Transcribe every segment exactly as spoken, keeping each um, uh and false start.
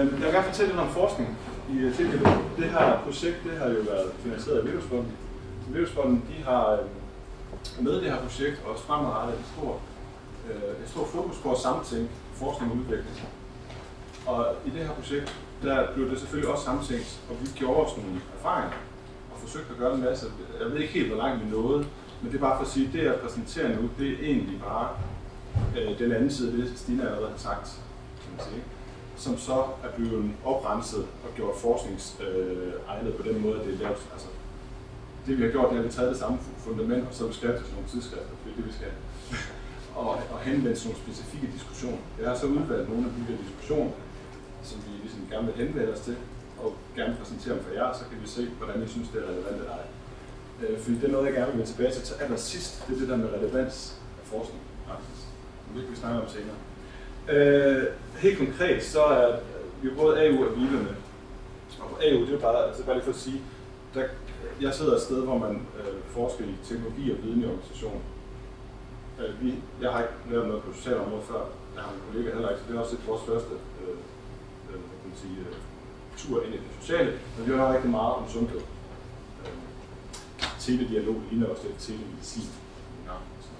jeg vil gerne fortælle lidt om forskning i tilknytning. Det her projekt det har jo været finansieret af Vævsfonden. Vævsfonden de har med det her projekt også fremadrettet et stort, et stort fokus på at samtænke forskning og udvikling. Og i det her projekt, der blev det selvfølgelig også samtænkt, og vi gjorde os nogle erfaringer og forsøgte at gøre en masse. Jeg ved ikke helt, hvor langt vi nåede, men det er bare for at sige, at det jeg præsenterer nu, det er egentlig bare øh, den anden side af det, Stine allerede har sagt, kan man sige, som så er blevet oprenset og gjort forskningsegnet øh, på den måde, at det er lavet. Altså, det vi har gjort, det er, at vi har taget det samme fundament, og så har vi skrevet til nogle tidsskrifter, det er det, vi skal. og, og henvendt nogle specifikke diskussioner. Jeg har så udvalgt nogle af de her diskussioner, som vi ligesom gerne vil henvende os til, og gerne præsentere dem for jer, så kan vi se, hvordan I synes, det er relevant eller ej. Øh, fordi det er noget, jeg gerne vil vende tilbage til til allersidst, det er det der med relevans af forskning, faktisk. Det vil vi snakke om senere. Øh, helt konkret, så er vi både A U og VIVE med. Og på A U, det er bare, altså bare lige for at sige, der, jeg sidder et sted, hvor man øh, forsker i teknologi og viden i organisationen. Øh, vi, jeg har ikke lavet noget på sociale område før, jeg har en kollega heller ikke, så det er også et vores første øh, øh, kan man sige, øh, tur ind i det sociale, men vi har rigtig meget om sundhed. Øh, teledialog ligner også lidt telemedicin. Ja,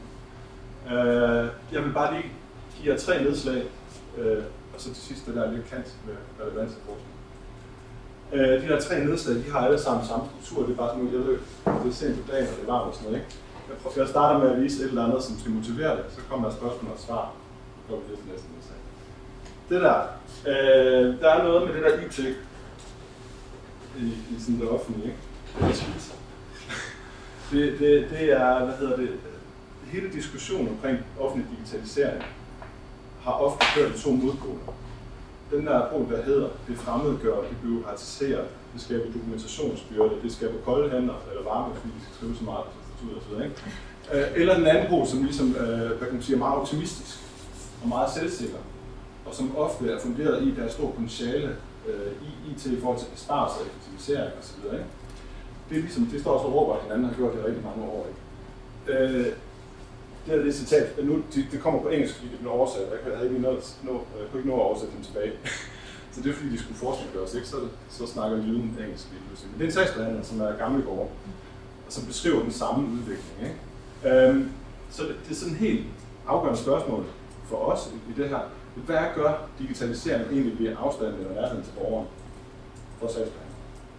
øh, jeg vil bare lige give jer tre nedslag, øh, og så til sidst det der lidt kant med relevans af forskning. Øh, de der tre nedslag, de har alle sammen samme struktur, det er bare sådan noget, jeg ved, det er sent på dagen, og det er varmt og sådan noget, ikke? Jeg, prøver, jeg starter med at vise et eller andet, som skal motivere det, så kommer der spørgsmål og svar, så går vi lidt til næste nedslag. Det der, øh, der er noget med det der I T i, i sådan det offentlige, ikke? Det er skidt. Det, det, det er, hvad hedder det, hele diskussionen omkring offentlig digitalisering har ofte kørt to modpoler. Den der pol, der hedder, det fremmedgør, det bureaukratiserer, det skaber dokumentationsbyrde, det skaber kolde hænder, eller varme, fordi de skal skrive så meget på statutter og så videre, ikke? Eller den anden pol, som ligesom, hvad kan man sige, er meget optimistisk og meget selvsikker, og som ofte er funderet i, at der er stor potentiale i I T i forhold til besparelser og effektivisering og så videre, ikke? Det er ligesom, det står også og råber, at hinanden har gjort det rigtig mange år, ikke? Det er det citat, nu, det, det kommer på engelsk, fordi det blev oversat, jeg havde ikke noget, nå, jeg kunne ikke nå at oversætte dem tilbage. Så det er fordi, de skulle forskningsgøres, ikke? Så, så snakker lyden engelsk lige pludselig. Men det er en sagsbehandler, som er Gammelgaard, og som beskriver den samme udvikling, ikke? Øhm, så det, det er sådan et helt afgørende spørgsmål for os i det her. Hvad gør digitaliseringen egentlig ved afstanden eller nærheden til borgeren for sagsbehandler?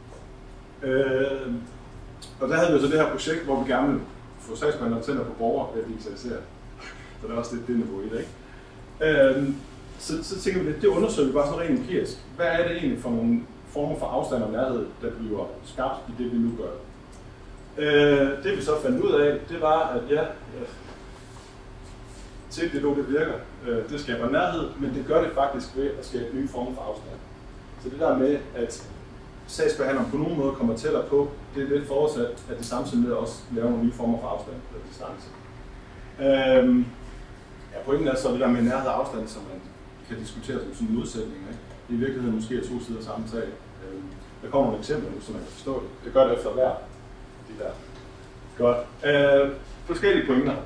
Øhm, og der havde vi så det her projekt, hvor vi gerne ville få sagsbehandlere tænder på borgere ved at digitalisere. Så der er også lidt det niveau i det, ikke? Øhm, så, så tænker vi, det, det undersøger vi bare sådan rent empirisk. Hvad er det egentlig for nogle former for afstand og nærhed, der bliver skabt i det, vi nu gør? Øh, det vi så fandt ud af, det var, at ja, ja teledialog det virker, øh, det skaber nærhed, men det gør det faktisk ved at skabe nye former for afstand. Så det der med, at sagsbehandleren på nogen måde kommer tættere på, det er lidt forudsat, at det samtidig med også laver nogle nye former for afstand eller distance. Øhm, ja, pointen er så det der med nærhed og afstand, som man kan diskutere som sådan en modsætning. Ikke? I virkeligheden måske er to sider samme sag. Øhm, der kommer nogle eksempler nu, så man kan forstå det. Det gør det efter hver. De der. Godt. Øh, forskellige pointer.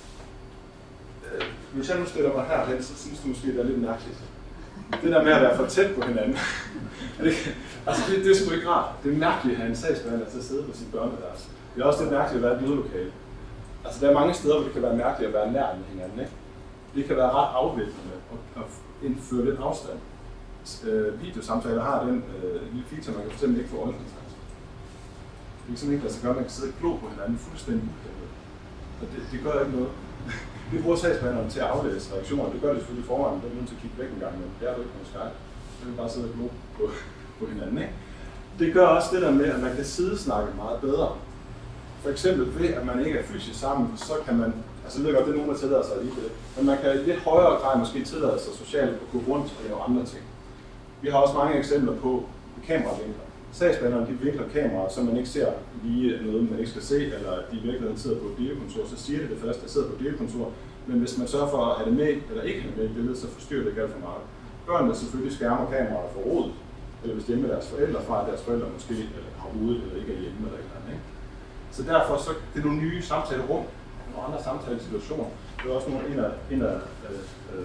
Øh, hvis jeg nu stiller mig herhen, så synes du måske, det er lidt mærkeligt. Det der med at være for tæt på hinanden. det, altså det, det er sgu ikke rart. Det er mærkeligt at have en sagsbehandler til at sidde på sin børneværelse. Det er også lidt mærkeligt at være et mødelokale. Altså der er mange steder, hvor det kan være mærkeligt at være nær med hinanden. Ikke? Det kan være ret afvæbnende at indføre lidt afstand. Øh, videosamtaler har den øh, lille feature, man kan fx ikke få øjenkontakt. Det kan simpelthen ikke lade sig gøre, at man kan sidde og glo på hinanden fuldstændig uhæmmet. Og det, det gør ikke noget. Vi bruger sagsbehandleren til at aflæse reaktioner. Det gør det selvfølgelig i forvejen, men det er nødt til at kigge væk en gang, men det er jo ikke på Skype. Så kan bare sidde og glo på, på hinanden. Ikke? Det gør også det der med, at man kan sidesnakke meget bedre. For eksempel ved, at man ikke er fysisk sammen, så kan man, altså jeg ved godt, det er nogen, der tillader sig lige det, men man kan i lidt højere grad måske tillade sig socialt at gå rundt og lave andre ting. Vi har også mange eksempler på kameravinkler. Sagsbehandlerne de vinkler kameraer, så man ikke ser lige noget, man ikke skal se, eller de i virkeligheden sidder på et delkontor, så siger det det første, at sidder på et delkontor. Men hvis man sørger for at have det med, eller ikke have det med i billedet, så forstyrrer det ikke alt for meget. Børnene selvfølgelig skærmer kameraet for rodet, eller hvis de er med deres forældre fra, at deres forældre måske eller har ude eller ikke er hjemme eller et eller andet. Ikke? Så derfor så det er nogle nye samtalerum, nogle andre samtalesituationer. Det er også nogle, en af, en af øh, øh,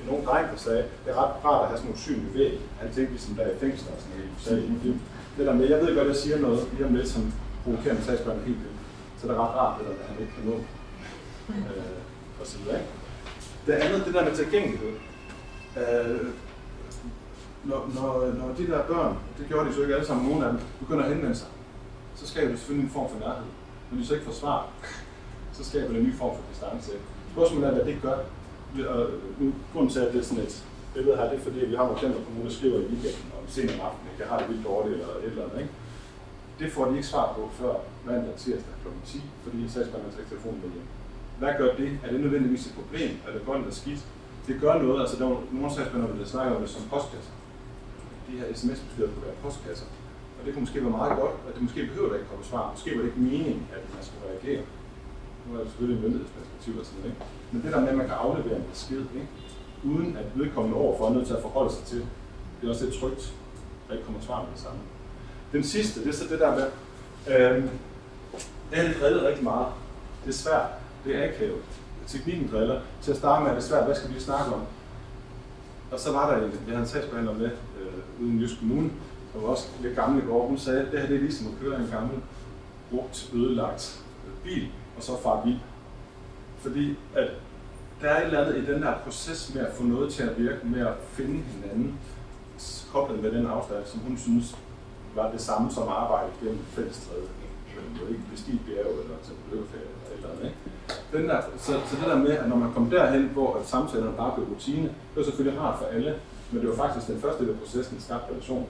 en ung dreng, der sagde, det er ret rart at have sådan nogle synlige væg. Han tænkte ligesom der i fængsler og sådan noget. Så det der med, jeg ved godt, at jeg siger noget lige om lidt, som provokerer med sagsbehandler helt vildt. Så det er ret rart, det der, at han ikke kan nå. Øh, og så videre, ikke? Det andet, det der med tilgængelighed. Øh, når, når, når de der børn, det gjorde de så ikke alle sammen, nogen af dem, begynder at henvende sig, så skaber det selvfølgelig en form for nærhed. Når de så ikke får svar, så skaber det en ny form for distance. Spørgsmålet er, hvad det gør. Og grunden til, at det er sådan et billede her, det er fordi, at vi har nogle eksempler på nogen, der skriver i weekenden om sen om aftenen, at jeg har det vildt dårligt eller et eller andet. Ikke? Det får de ikke svar på før mandag tirsdag klokken ti, fordi sagsbehandleren tager telefonen med hjem. Hvad gør det? Er det nødvendigvis et problem? Er det godt eller skidt? Det gør noget, altså der er nogle sagsbehandlere, der snakker om det som postkasser. De her sms-beskeder kunne være postkasser. Og det kunne måske være meget godt, at det måske behøver der ikke komme svar. Måske var det ikke meningen, at man skulle reagere. Nu er det selvfølgelig en myndighedsperspektiv og sådan, ikke? Men det der med, at man kan aflevere en besked, ikke? Uden at vedkommende overfor er nødt til at forholde sig til, det er også lidt trygt, at der ikke kommer svar med det samme. Den sidste, det er så det der med, øh, det er lidt drillet rigtig meget. Det er svært, det er akavet. Teknikken driller. Til at starte med er det svært, hvad skal vi snakke om? Og så var der en, jeg havde en sagsbehandler med øh, ude i Jysk Kommune, som var også lidt gammel i går. Hun sagde, at det her det er ligesom at køre en gammel, brugt, ødelagt bil, og så fare bil. Fordi at der er et eller andet i den der proces med at få noget til at virke, med at finde hinanden, koblet med den afstand, som hun synes var det samme som arbejde gennem fællestræde. Ikke bestige bjerg eller til løbeferie eller et eller andet. Ikke? Den der, så, så det der med, at når man kom derhen, hvor samtalerne bare blev rutine, det var selvfølgelig rart for alle, men det var faktisk den første del af processen, der skabte relation.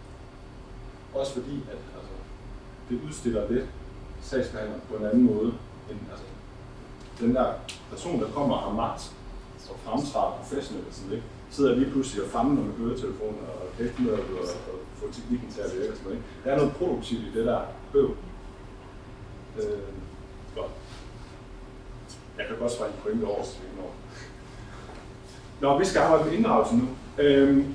Også fordi, at altså, det udstiller lidt sagsbehandleren på en anden måde, end altså, den der person, der kommer og har magt og fremtræder professionelt og sådan lidt, sidder lige pludselig og famler med høretelefoner og hæftmøder og, og får teknikken til at virke og sådan noget. Der er noget produktivt i det der bøv. Øh, godt. Jeg kan godt springe en pointe over, så vi kan nå. Nå, vi skal arbejde med inddragelse nu. Øh,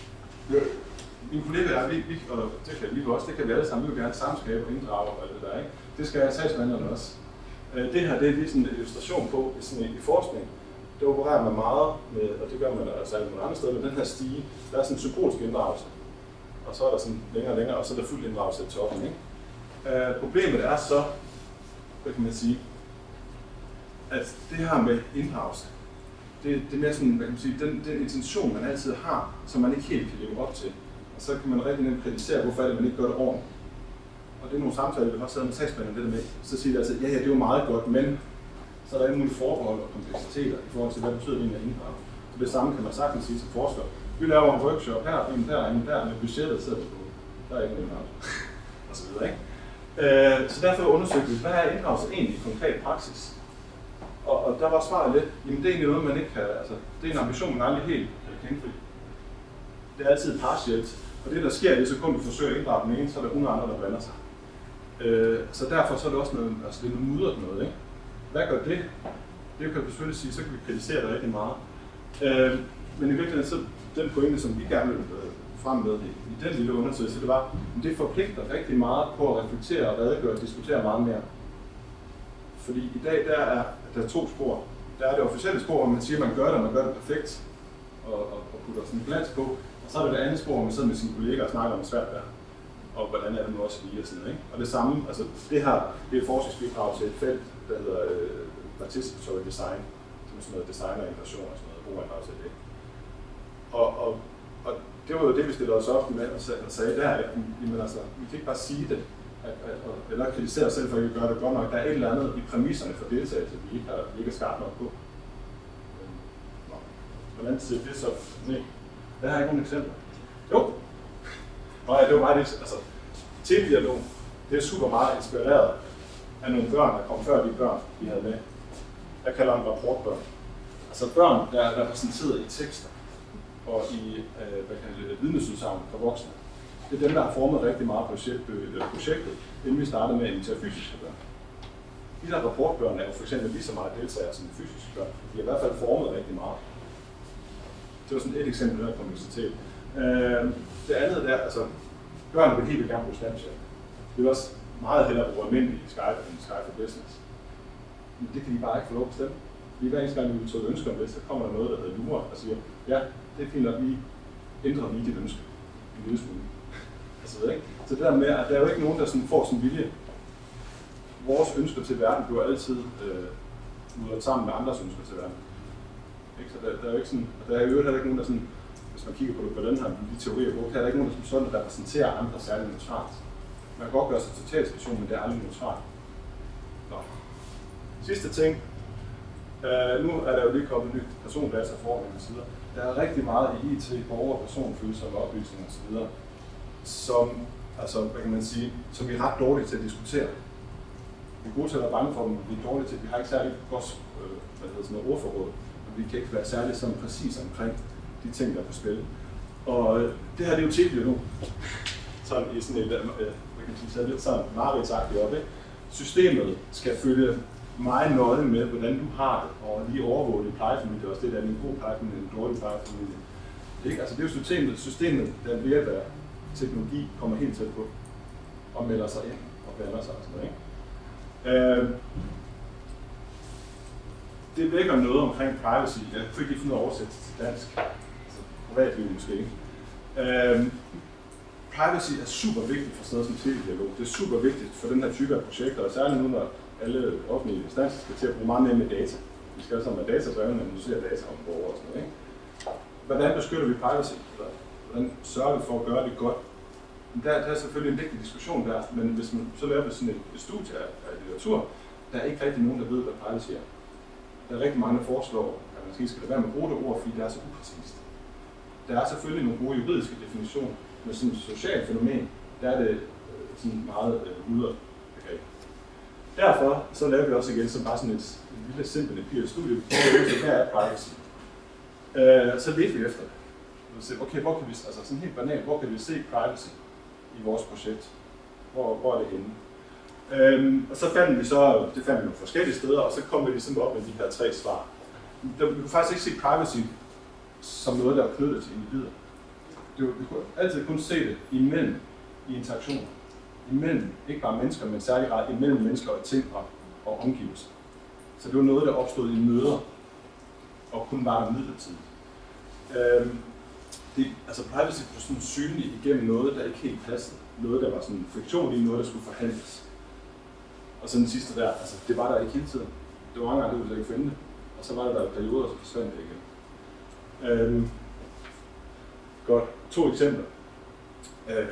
mine kollegaer, vi, vi, og det kan vi også, det kan vi alle sammen, vi vil gerne samskabe og inddrage og det der, ikke? Det skal sagsbehandlerne også. Øh, det her, det er lige sådan en illustration på, sådan i forskning. Det opererer man meget med, og det gør man altså alle nogle andre steder, med den her stige. Der er sådan en symbolsk inddragelse. Og så er der sådan længere og længere, og så er der fuld inddragelse til toppen, ikke? Øh, problemet er så, hvad kan man sige, at det her med inddragelse, det, det er mere sådan, hvad kan man sige, den, den intention, man altid har, som man ikke helt kan leve op til. Og så kan man rigtig nemt kritisere, hvorfor er det, man ikke gør det ordentligt. Og det er nogle samtaler, vi har siddet med sagsbehandlerne det der med. Så siger de altid, ja, ja, det er jo meget godt, men så er der alle mulige forbehold og kompleksiteter i forhold til, hvad betyder det egentlig at inddrage. Så det samme kan man sagtens sige til forskere. Vi laver en workshop her, en der, en der, med budgettet sidder på. Der er ikke en inddragelse. Og så videre, ikke? Øh, så derfor undersøgte vi, hvad er inddragelse egentlig i konkret praksis? Og, og der var svaret lidt, jamen det er egentlig noget, man ikke kan, altså det er en ambition, man aldrig helt kan indfri. Det er altid partielt, og det der sker i det sekund, du forsøger at inddrage den ene, så er der hundrede andre, der blander sig. Øh, så derfor så er det også noget, altså det er noget mudret noget, ikke? Hvad gør det? Det kan vi selvfølgelig sige, så kan vi kritisere det rigtig meget. Øh, men i virkeligheden, så den pointe, som vi gerne vil frem med i, i den lille undersøgelse, det var, at det forpligter rigtig meget på at reflektere og redegøre og diskutere meget mere. Fordi i dag, der er der er to spor. Der er det officielle spor, hvor man siger, at man gør det, og man gør det perfekt, og, og, og putter sådan en glans på. Og så er det det andet spor, hvor man sidder med sine kolleger og snakker om, hvor svært det er. Og hvordan er det nu også lige og sådan noget, ikke? Og det samme, altså det her, det er forskningsbidrag til et felt, der hedder uh, participatory design, som er sådan noget design og innovation og sådan noget, brugerinddragelse af det. Og, og, og det var jo det, vi stillede os op med og sagde der, at jamen, altså, vi kan ikke bare sige det, at, at, eller kritisere os selv for at ikke gøre det godt nok. Der er et eller andet i præmisserne for deltagelse, vi ikke, har, vi ikke er skarpt nok på. Nå. Hvordan ser det så? Nej. Der har jeg ikke nogen eksempler. Jo. Nå ja, det var meget lidt, altså, tildialog, det er super meget inspireret af nogle børn, der kom før de børn, vi havde med. Jeg kalder dem rapportbørn. Altså børn, der er repræsenteret i tekster og i øh, hvad kan det, vidnesudsagn for voksne. Det er dem, der har formet rigtig meget projekt, projektet, inden vi startede med at invitere fysiske børn. De der rapportbørn er jo for eksempel lige så meget deltagere som de fysiske børn. De har i hvert fald formet rigtig meget. Det var sådan et eksempel af kompleksitet. Øh, det andet der, altså børn vil helt vildt gerne bruge Snapchat. Det vil også meget hellere bruge almindelig Skype end Skype for Business. Men det kan de bare ikke få lov at bestemme. Lige hver eneste gang, vi udtrykker ønsker om det, så kommer der noget, der hedder jura, og siger, Ja, det er fint, at vi ændrer lige dit ønske. En lille smule. Altså, ikke? Så det der med, at der er jo ikke nogen, der sådan får sin vilje. Vores ønsker til verden bliver altid øh, mudret sammen med andres ønsker til verden. Ikke? Så der, der er jo ikke sådan, og der er jo heller ikke nogen, der sådan, hvis man kigger på det på den her, de teorier, hvor der er ikke nogen, der som sådan repræsenterer andre særligt neutralt. Man kan godt gøre sig til talsperson, men det er aldrig neutralt. Nå. Sidste ting. Uh, nu er der jo lige kommet nyt persondataforordning og så videre. Der er rigtig meget i I T, borger- og personfølsomme oplysninger og så videre, som, altså, hvad kan man sige, som vi er ret dårlige til at diskutere. Vi er gode til at være bange for dem, vi er dårlige til, vi har ikke særlig godt øh, hvad hedder sådan noget, ordforråd, og vi kan ikke være særlig sådan præcis omkring de ting, der er på spil. Og øh, det her det er jo tilbydet nu, sådan i sådan et, øh, hvad kan man sige, lidt sådan mareridsagtigt op, ikke? Systemet skal følge meget nøje med, hvordan du har det, og lige overvåge din plejefamilie, også det der er en god plejefamilie, en dårlig plejefamilie. Ikke? Altså det er jo systemet, systemet der ved at være teknologi, kommer helt tæt på, og melder sig ind og blander sig og sådan noget. Ikke? Øh, det vækker noget omkring privacy. Jeg kunne ikke finde ud af at oversætte til dansk, altså privatliv måske ikke. Øh, privacy er super vigtigt for sådan noget som teledialog. Det er super vigtigt for den her type af projekter, og særligt nu, når alle offentlige instanser skal til at bruge meget mere med data. Vi skal altså med datadrevet, men analysere data om borgere og sådan noget. Ikke? Hvordan beskytter vi privacy? Hvordan sørger vi for at gøre det godt? Der, der er selvfølgelig en vigtig diskussion der, men hvis man så laver sådan et, et studie af, af litteratur, der er ikke rigtig nogen, der ved, hvad privacy er. Der er rigtig mange, der foreslår, at man måske skal lade være med at bruge det ord, fordi det er så upræcist. Der er selvfølgelig nogle gode juridiske definitioner, men sådan et socialt fænomen, der er det øh, sådan meget øh, udret begreb. Derfor så laver vi også igen som bare sådan et, et lille simpelt empirisk studie, hvor hvad er privacy? Øh, så ledte vi efter det. Okay, hvor kan vi, altså sådan helt banalt, hvor kan vi se privacy i vores projekt? Hvor, hvor er det henne? Øhm, og så fandt vi så, det fandt vi nogle forskellige steder, og så kom vi ligesom op med de her tre svar. Der, vi kunne faktisk ikke se privacy som noget, der er knyttet til individer. Det, vi kunne altid kun se det imellem i interaktioner. Imellem, ikke bare mennesker, men særlig ret imellem mennesker og ting og, og omgivelser. Så det var noget, der opstod i møder, og kun var der midlertidigt. Øhm, det, altså privacy blev sådan synlig igennem noget, der ikke helt passede. Noget, der var sådan friktion i, noget, der skulle forhandles. Og så den sidste der, altså det var der ikke hele tiden. Det var mange gange, det ville ikke finde det. Og så var der der perioder, og så forsvandt det igen. Øhm, godt. To eksempler. Øh,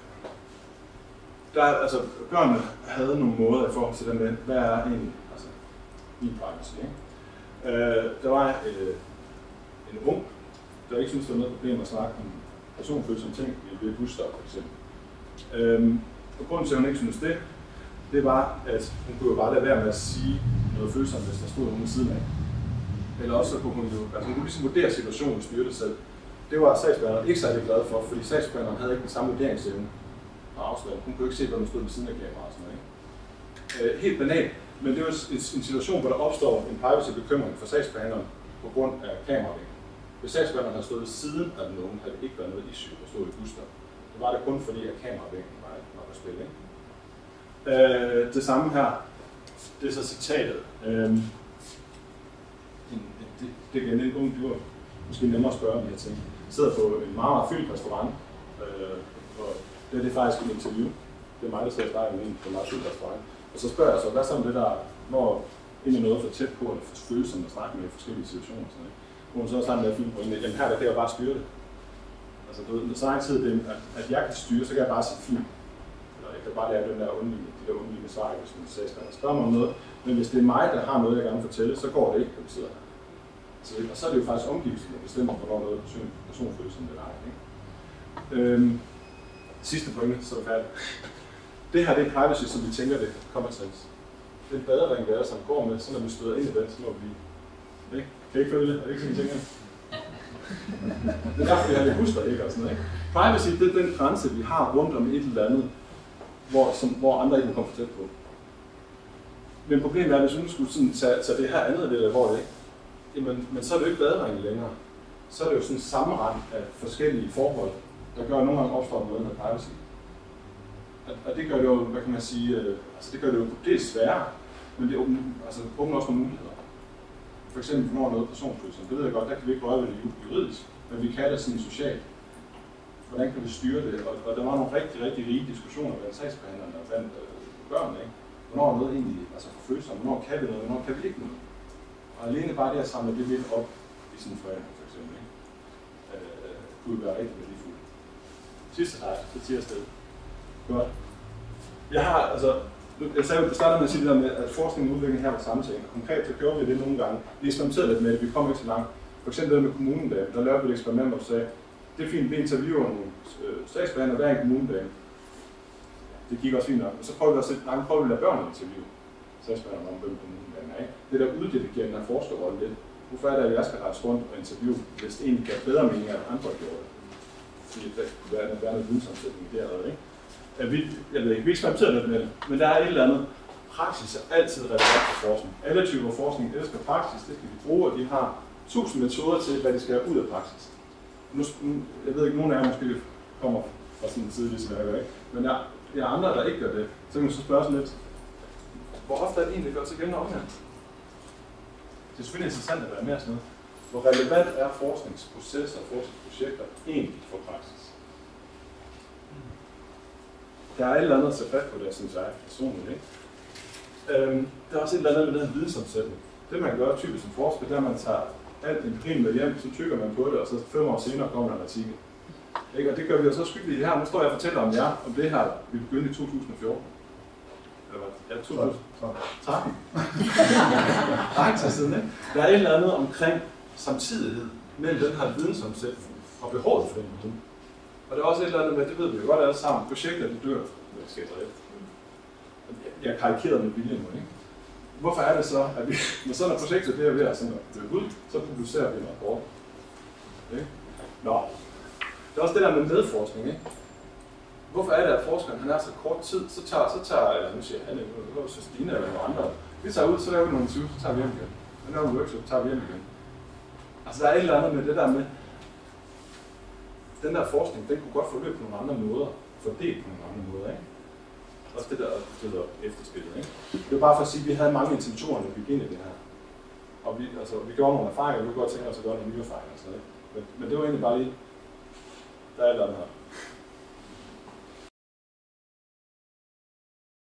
der, altså, børnene havde nogle måder i forhold til det med, hvad er egentlig altså, min privacy, ikke? Øh, der var øh, en ung, der ikke synes, der var noget problem at snakke om personfølsomme ting ved et busstop, for eksempel. Øhm, og grunden til, at hun ikke synes det, det var, at hun kunne jo bare lade være med at sige noget følsomt, hvis der stod nogen ved siden af. Eller også så kunne hun jo, altså hun kunne ligesom vurdere situationen og styre det selv. Det var sagsbehandleren ikke særlig glad for, fordi sagsbehandleren havde ikke den samme vurderingsevne og afslag. Hun kunne ikke se, hvad der stod ved siden af kameraet og sådan noget. Ikke? Øh, helt banalt, men det er jo en situation, hvor der opstår en privacy-bekymring for sagsbehandleren på grund af kameravinklen. Hvis sagsbehandleren havde stået ved siden af den unge, havde det ikke været noget issue at stå i busstop. Det var det kun fordi, at kameravinklen var, var på spil. Ikke? Øh, det samme her, det er så citatet. Øh, det, det er en ung dyr, måske nemmere at spørge om de her ting. Sidder på en meget, meget fyldt restaurant, øh, og det er det faktisk et interview. Det er mig, der sidder og snakker med en på en meget fyldt restaurant. Og så spørger jeg så, hvad så om det der, når egentlig noget for tæt på, eller for følsomt at snakke med i forskellige situationer. Sådan, ikke? Hvor hun så er sammen med at fylde på en, jamen her der kan jeg bare styre det. Altså, du ved, så lang tid det, at, at jeg kan styre, så kan jeg bare sige fint. Eller jeg kan bare lave den der undvige, de der undvige svar, hvis man sagsbehandler spørger mig om noget. Men hvis det er mig, der har noget, jeg gerne vil fortælle, så går det ikke, når vi sidder her. Så, og så er det jo faktisk omgivelsen, der bestemmer, hvornår noget er personfølsomt eller ej. Ikke? Øhm, sidste pointe, så er det færdigt. Det her det er privacy, som vi tænker det common sense. Det er en badering, vi alle sammen går med, så når vi støder ind i den, så må vi... Ikke? Kan I ikke følge det? Er det ikke sådan, I tænker? Det er derfor, vi har lidt husker, ikke? Og sådan noget, ikke? Privacy, det er den grænse, vi har rundt om et eller andet, hvor, som, hvor andre ikke må komme for tæt på. Men problemet er, at hvis vi nu skulle sådan tage, tage det her andet lidt alvorligt, ikke? Jamen, men så er det jo ikke baderingen længere. Så er det jo sådan en sammenrend af forskellige forhold, der gør, at nogle gange opstår noget med privacy. Og det gør det jo, hvad kan man sige, øh, altså det gør det jo dels sværere, men det åbner, altså, åbner også nogle muligheder. For eksempel, hvornår noget personfølsomt. Det ved jeg godt, der kan vi ikke røre ved det juridisk, men vi kan det sådan socialt. Hvordan kan vi styre det? Og, og der var nogle rigtig, rigtig rige diskussioner blandt sagsbehandlerne og blandt øh, børnene. Ikke? Hvornår er noget egentlig altså for følsomt? Hvornår kan vi noget? Hvornår kan vi ikke noget? Og alene bare det at samle det lidt op i sådan en forening, for eksempel, ikke? Øh, kunne være rigtig værdifuldt. Sidste slide, så tiger afsted. Godt. Jeg har, altså, jeg sagde, jeg startede med at sige det der med, at forskning og udvikling her var samtale. Konkret så gjorde vi det nogle gange. Vi eksperimenterede lidt med det, vi kom ikke så langt. For eksempel det med kommunedagen, der lavede vi et eksperiment, hvor vi sagde, det er fint, vi interviewer nogle øh, sagsbehandlere hver en kommunedag. Det gik også fint nok. Og så prøver vi også lidt, nej, prøver vi at lade børnene interviewe sagsbehandlere om, hvem kommunedagen er. Det der uddelegering af forskerrollen lidt. Hvorfor er det, at jeg skal rejse rundt og interviewe, hvis det egentlig gav bedre mening, at andre gjorde det? Fordi der kunne være, være noget vidensomsætning derede, ikke? Ja, vi, jeg ved ikke, vi eksperimenterer lidt med det, men der er et eller andet. Praksis er altid relevant for forskning. Alle typer forskning elsker praksis, det skal vi bruge, og de har tusind metoder til, hvad de skal have ud af praksis. Nu, jeg ved ikke, nogen af jer måske kommer fra sådan en side, ligesom jeg gør, ikke? Men der, der er andre, der ikke gør det. Så kan man så spørge sådan lidt, hvor ofte er det egentlig gør sig gældende om her? Det er selvfølgelig interessant at være med sådan noget. Hvor relevant er forskningsprocesser og forskningsprojekter egentlig for praksis? Der er et eller andet at sætte fat på det, synes jeg, personligt, ikke? Øhm, der er også et eller andet med den her vidensomsætning. Det man gør typisk som forsker, der man tager alt empirien med hjem, så tykker man på det, og så fem år senere kommer der en artikel. Ikke? Og det gør vi jo så skyldige her. Nu står jeg og fortæller om jer, om det her, vi begyndte i to tusind og fjorten. Eller hvad? Ja, to tusind og tretten. Lang tid siden, ikke? Der er et eller andet omkring samtidighed mellem den her vidensomsætning og behovet for den viden. Og der er også et eller andet med, det ved vi jo godt alle sammen, projekter de dør, når det skal drift. Jeg karikerede med vilje nu, ikke? Hvorfor er det så, at vi, når sådan et projekt er ved at dø ud, så publicerer vi en rapport? Okay? Nå. Det er også det der med medforskning, ikke? Hvorfor er det, at forskeren han er så kort tid, så tager, så tager eller nu siger han, eller så Stine eller nogle andre, vi tager ud, så laver vi nogle interviews, så tager vi hjem igen. Så laver vi en workshop, så tager vi hjem igen. Altså der er et eller andet med det der med, den der forskning, den kunne godt forløbe på nogle andre måder, fordelt på nogle andre måder, ikke? Også det der, det der efterspillet, ikke? Det var bare for at sige, at vi havde mange intentioner, når vi gik ind i det her. Og vi, altså, vi gjorde nogle erfaringer, vi kunne godt tænke os at gøre nogle nye erfaringer og sådan noget. Men, men det var egentlig bare lige, der er et eller andet her.